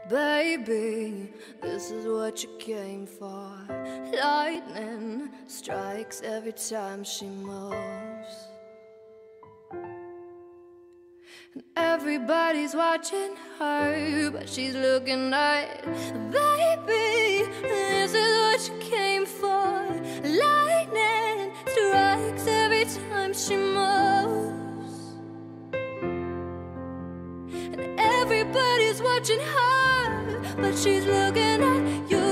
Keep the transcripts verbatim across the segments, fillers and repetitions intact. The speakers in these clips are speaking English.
Baby, this is what you came for. Lightning strikes every time she moves, and everybody's watching her, but she's looking right. Baby, this is what you came for. Lightning strikes every time she moves, and everybody's watching her, but she's looking at you.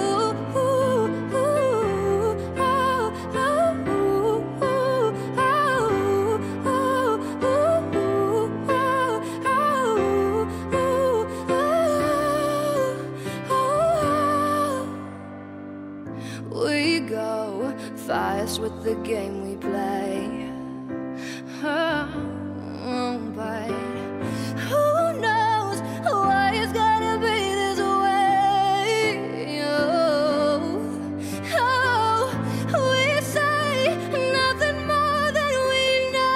We go fast with the game we play, oh, but who knows why it's gotta be this way? Oh, oh, we say nothing more than we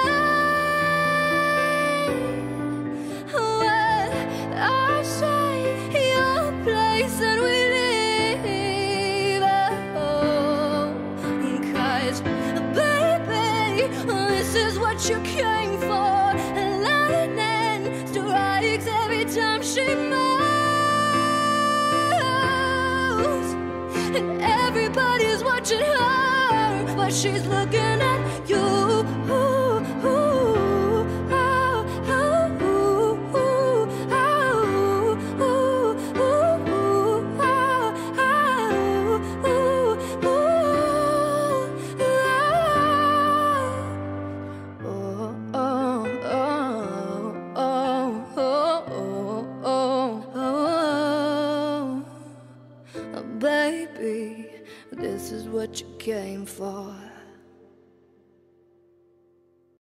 know. What I say, your place, and we leave. Oh, 'cause baby, this is what you came for. Lightning strikes every time she moves, and everybody's watching her, but she's looking at you. Baby, this is what you came for.